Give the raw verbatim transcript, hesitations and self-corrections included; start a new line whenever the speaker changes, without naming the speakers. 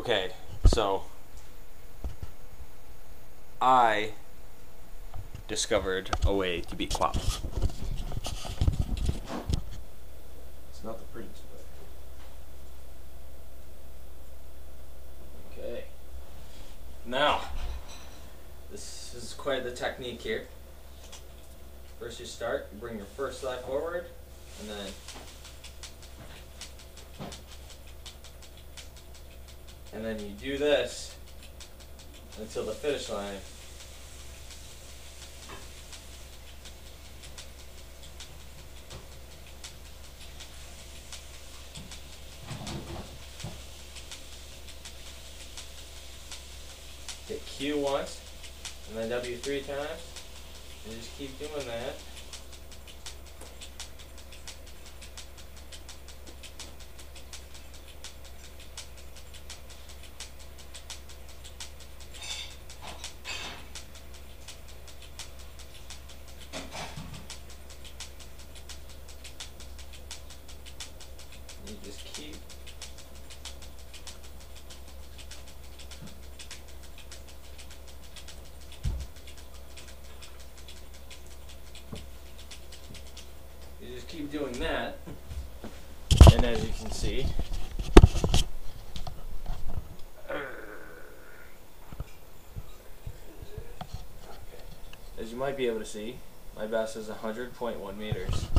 Okay, so I discovered a way to beat Quap. It's not the prettiest way. Okay. Now, this is quite the technique here. First you start, you bring your first thigh forward, and then and then you do this until the finish line. Hit Q once, and then W three times, and just keep doing that. You just keep you just keep doing that, and as you can see, as you might be able to see, my best is one hundred point one meters.